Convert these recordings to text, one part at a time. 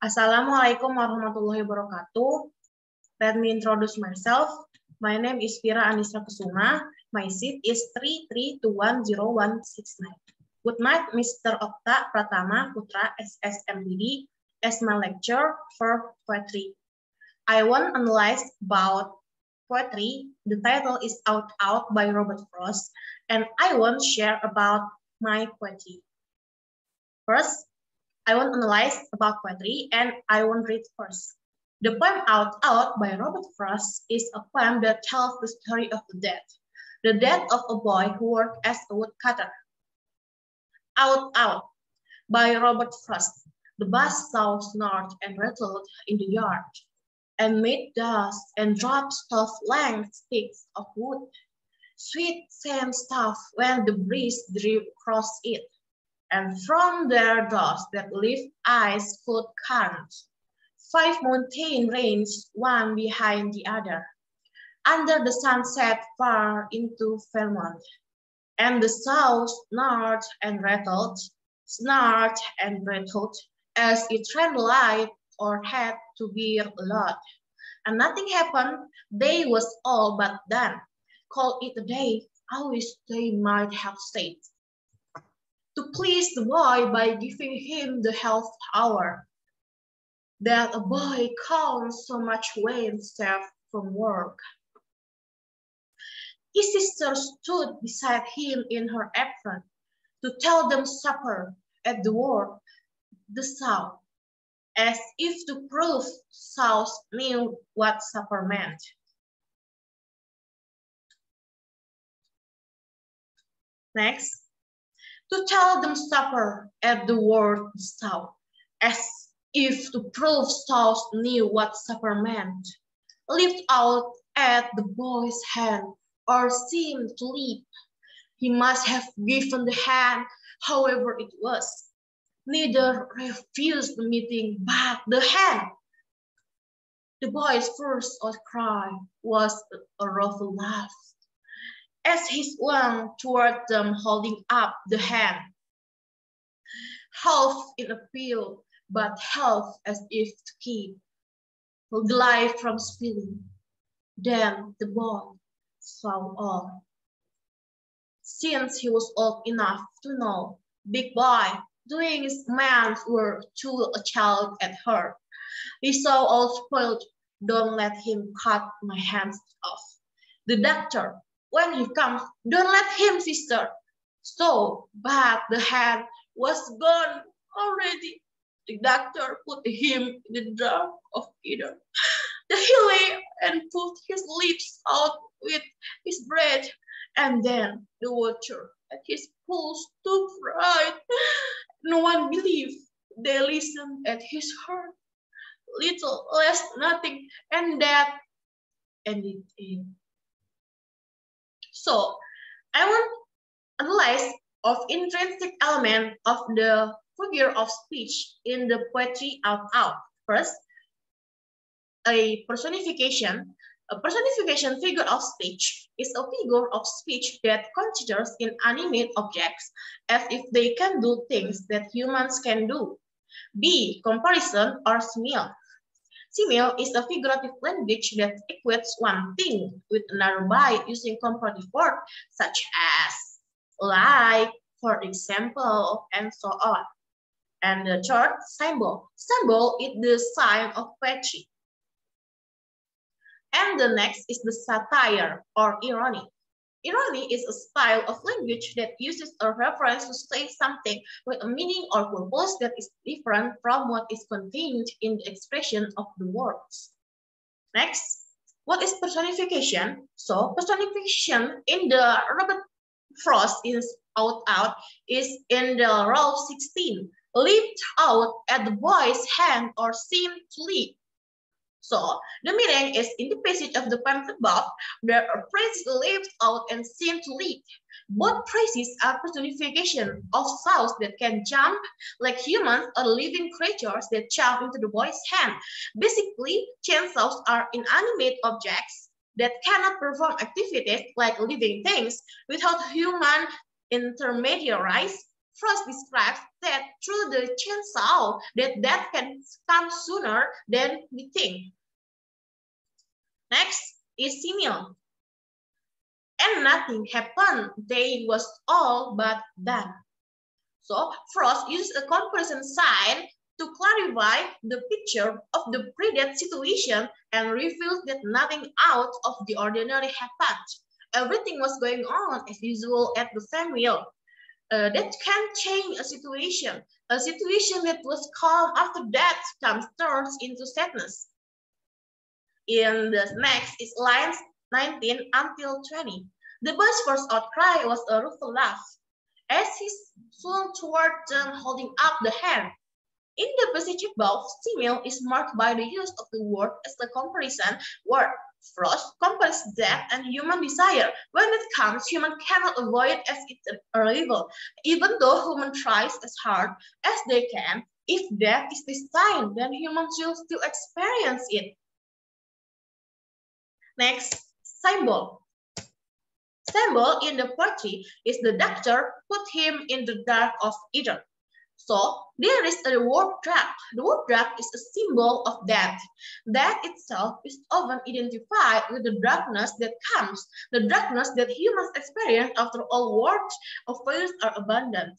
Assalamualaikum warahmatullahi wabarakatuh. Let me introduce myself. My name is Fira Anissa Kusuma. My seat is 3321069. Good night, Mr. Okta Pratama Putra SSMBD, as my lecturer for poetry. I want to analyze about poetry. The title is Out Out by Robert Frost, and I want to share about my poetry. First, I want to analyze about poetry, and I want to read first. The poem Out Out by Robert Frost is a poem that tells the story of the death of a boy who worked as a woodcutter. Out Out by Robert Frost. The bus saw snorted and rattled in the yard, and made dust and dropped length sticks of wood. Sweet same stuff when the breeze drew across it, and from their dust that lift ice could currents. 5 mountain ranges, one behind the other, under the sunset far into Vermont. And the south snarled and rattled, as it ran light or had to bear a lot. And nothing happened, day was all but done. Call it a day, I wish they might have stayed. To please the boy by giving him the health hour, that a boy counts so much when saved from work. His sister stood beside him in her apron to tell them supper at the word, the South, as if to prove South knew what supper meant. Next. To tell them supper at the word South, as if to prove South knew what supper meant. Lift out at the boy's hand, or seemed to leap. He must have given the hand, however it was. Neither refused the meeting, but the hand. The boy's first outcry was a ruffled laugh, as he swung toward them holding up the hand, half in appeal, but half as if to keep the life from spilling. Then the boy saw all. Since he was old enough to know, big boy, doing his man's work to a child at her. He saw all spoiled, don't let him cut my hands off. The doctor, when he comes, don't let him, sister. So, but the hand was gone already. The doctor put him in the dark of either. The he lay and put his lips out with his breath, and then the watcher at his pulse took fright. No one believed. They listened at his heart. Little less nothing, and that ended it. So, I want to analyze of intrinsic element of the figure of speech in the poetry Out Out. First, a personification. A personification figure of speech is a figure of speech that considers inanimate objects as if they can do things that humans can do. B. Comparison or simile. Simile is a figurative language that equates one thing with another by using comparative words such as like, for example, and so on. And the third, symbol. Symbol is the sign of poetry. And the next is the satire or irony. Irony is a style of language that uses a reference to say something with a meaning or purpose that is different from what is contained in the expression of the words. Next, what is personification? So, personification in the Robert Frost is Out Out is in the row 16. Lift out at the boy's hand or seem to leap. So, the meaning is in the passage of the poem above, there are phrases lift out and seem to leap. Both phrases are personification of souls that can jump like humans or living creatures that jump into the boy's hand. Basically, chainsaws are inanimate objects that cannot perform activities like living things without human intermediaries. Frost describes that through the chainsaw that death can come sooner than we think. Next is Simil. And nothing happened. They was all but done. So Frost uses a comparison sign to clarify the picture of the pre-death situation and reveals that nothing out of the ordinary happened. Everything was going on as usual at the same wheel. That can change a situation. A situation that was calm after death turns into sadness. In the next is lines 19 until 20. The boy's first outcry was a rueful laugh. As he swung toward them, holding up the hand. In the passage above, Simil is marked by the use of the word as a comparison word. Frost compares death and human desire. When it comes, human cannot avoid as it's a evil. Even though human tries as hard as they can, if death is destined, then humans will still experience it. Next, symbol. Symbol in the poetry is the doctor put him in the dark of Eden. So there is a warp drug. The warp drug is a symbol of death. Death itself is often identified with the darkness that comes, the darkness that humans experience after all words of faith are abandoned.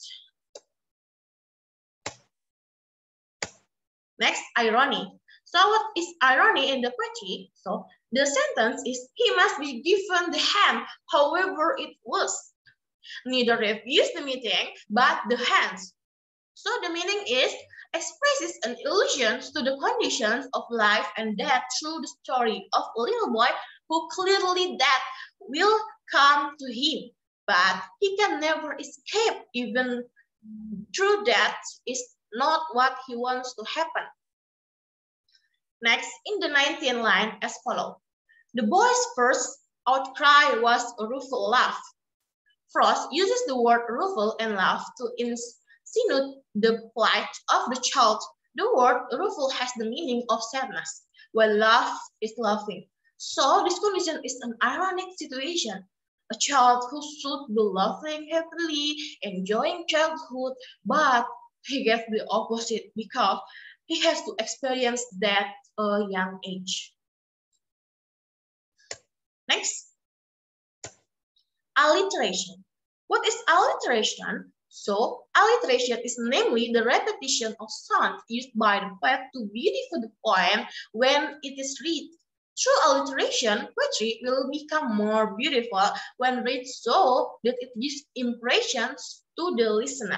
Next, irony. So what is irony in the poetry? So the sentence is, he must be given the hand, however it was. Neither refused the meeting, but the hands. So the meaning is, expresses an allusion to the conditions of life and death through the story of a little boy who clearly death will come to him, but he can never escape even through death is not what he wants to happen. Next, in the 19th line as follows. The boy's first outcry was a rueful laugh. Frost uses the word rueful and laugh to insinuate the plight of the child. The word rueful has the meaning of sadness, while laugh is laughing. So this condition is an ironic situation. A child who should be laughing happily, enjoying childhood, but he gets the opposite because he has to experience death at a young age. Next, alliteration. What is alliteration? So, alliteration is namely the repetition of sounds used by the poet to beautify the poem when it is read. Through alliteration, poetry will become more beautiful when read so that it gives impressions to the listener.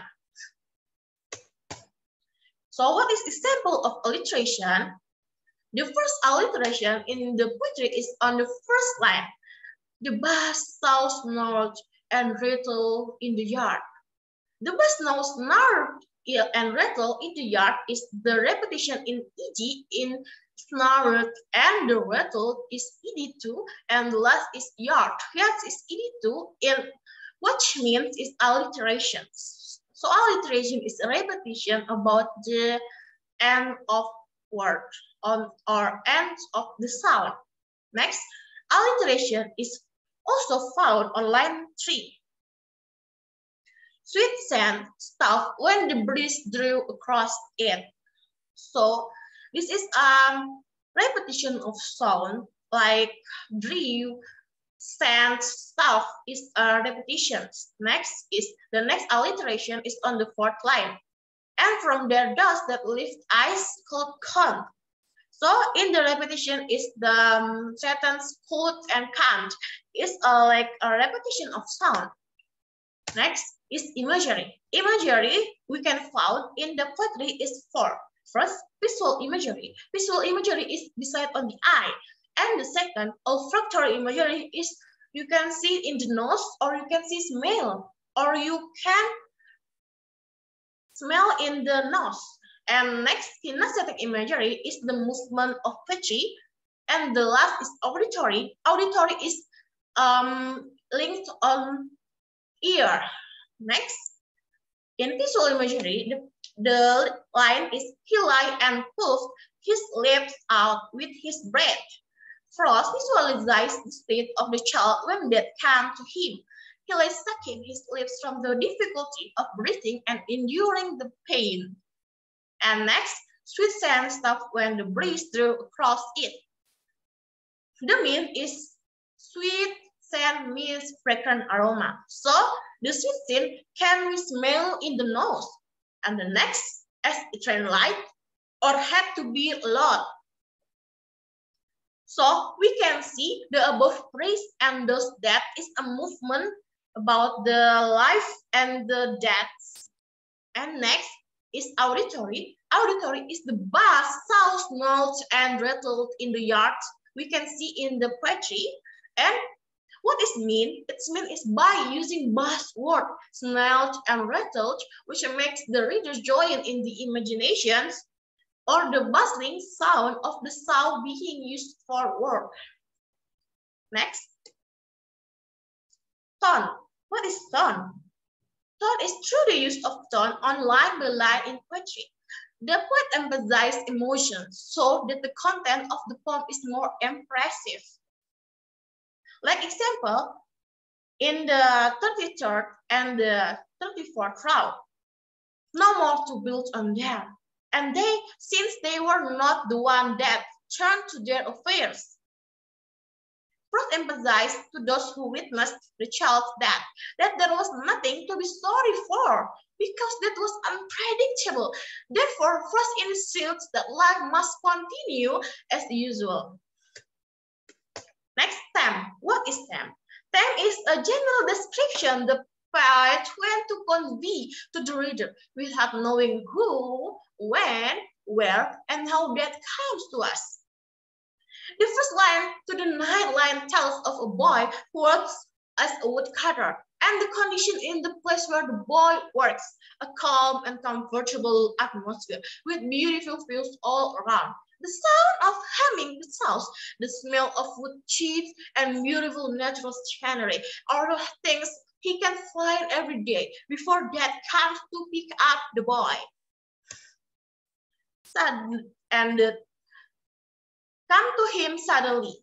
So, what is the example of alliteration? The first alliteration in the poetry is on the first line. The bass sounds snarled and rattle in the yard. The bass now snarled and rattle in the yard is the repetition in ed in snarled, and the rattle is ed2, and the last is yard. Yard is ed2, in which means is alliterations. So alliteration is a repetition about the end of word on or end of the sound. Next, alliteration is also found on line 3. Sweet scent stopped when the breeze drew across it. So this is repetition of sound like drew, scent, stuff is repetitions. Next is the next alliteration is on the 4th line. And from there dust that lift ice cold cone. So in the repetition is the sentence could and can't. It's like a repetition of sound. Next is imagery. Imagery we can find in the poetry is 4. First, visual imagery. Visual imagery is decided on the eye. And the second, olfactory imagery is you can see in the nose or you can see smell or you can smell in the nose. And next, kinesthetic imagery is the movement of poetry. And the last is auditory. Auditory is linked on ear. Next, in visual imagery, the line is he lied and puffed his lips out with his breath. Frost visualizes the state of the child when death came to him. He lay sucking his lips from the difficulty of breathing and enduring the pain. And next, sweet scent stopped when the breeze drew across it. The mean is sweet scent means fragrant aroma. So the sweet scent can be smelled in the nose. And the next, as it rained light or had to be a lot. So we can see the above phrase and thus that is a movement about the life and the deaths. And next is auditory. Auditory is the bass, sounds, notes, and rattled in the yard. We can see in the poetry. And what is mean? Its mean is by using bass word, smelled, and rattled, which makes the reader join in the imaginations, or the bustling sound of the sound being used for word. Next. Tone. What is tone? Tone is through the use of tone on line by line in poetry. The poet emphasizes emotions so that the content of the poem is more impressive. Like example, in the 33rd and the 34th row, no more to build on them. And they, since they were not the one that turned to their affairs. Proust emphasized to those who witnessed the child's death that there was nothing to be sorry for because that was unpredictable. Therefore, Proust insists that life must continue as usual. Next, theme. What is theme? Theme is a general description the poet wants to convey to the reader without knowing who, when, where, and how that comes to us. The first line to the ninth line tells of a boy who works as a woodcutter and the condition in the place where the boy works, a calm and comfortable atmosphere with beautiful views all around. The sound of humming the south, the smell of wood chips, and beautiful natural scenery are the things he can find every day before death comes to pick up the boy. And come to him suddenly.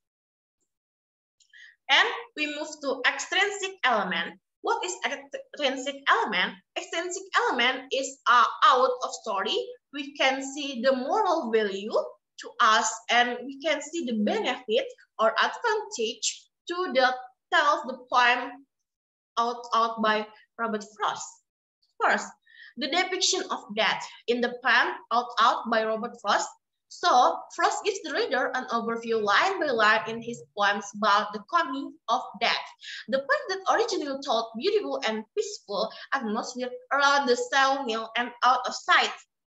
And we move to extrinsic element. What is extrinsic element? Extrinsic element is out of story. We can see the moral value to us and we can see the benefit or advantage to the tells the poem out by Robert Frost. First, the depiction of death in the poem out by Robert Frost. So, Frost gives the reader an overview line by line in his poems about the coming of death. The poem that originally told beautiful and peaceful atmosphere around the sawmill and out of sight.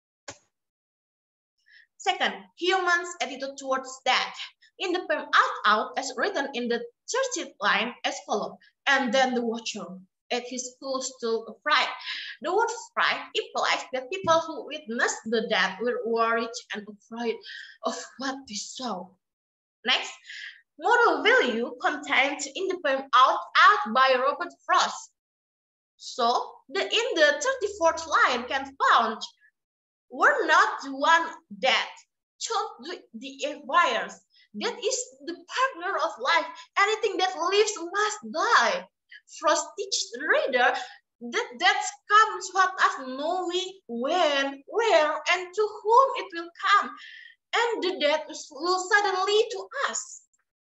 Second, humans' attitude towards death. In the poem out as written in the 30th line as follows, and then the watcher at his full stood upright. The word fright implies that people who witnessed the death were worried and afraid of what they saw. Next, moral value contained in the poem out by Robert Frost. So, in the 34th line can found, were not the one dead, chose the empires. That is the partner of life. Anything that lives must die. Frost teaches the reader that death comes without us knowing when, where, and to whom it will come. And the death will suddenly to us.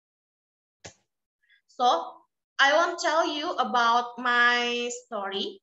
So, I want to tell you about my story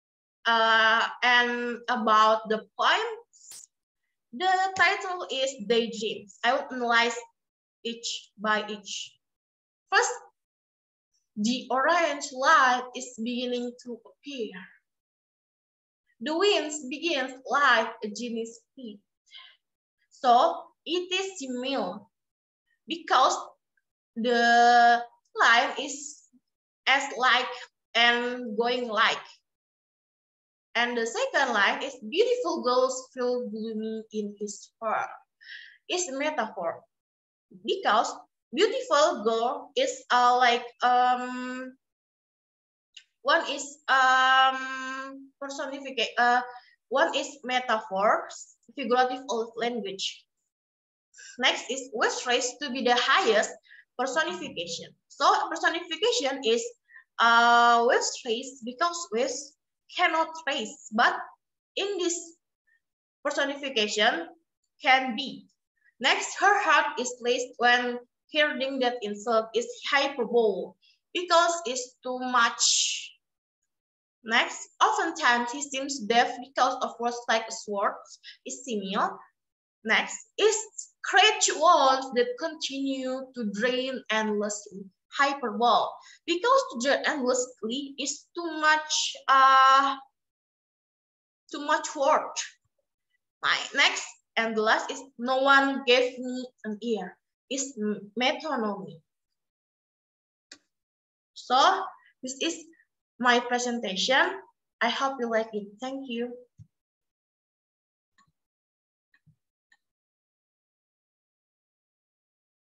and about the poem. The title is Daydreams. I will analyze each by each. First, the orange light is beginning to appear. The wind begins like a genie's feet. So it is simile because the line is as like and going like. And the second line is beautiful girls feel gloomy in his fur. It's a metaphor because beautiful girl is one is personification, one is metaphor, figurative of language. Next is was raised to be the highest personification. So personification is with trace because with cannot trace, but in this personification can be. Next, her heart is placed when hearing that insult is hyperbole because it's too much. Next, oftentimes he seems deaf because of words like sword is simile. Next is scratch walls that continue to drain endlessly. Hyperbole, because to drain endlessly is too much word. Next and the last is no one gave me an ear. Is metonymy. So this is my presentation. I hope you like it. Thank you.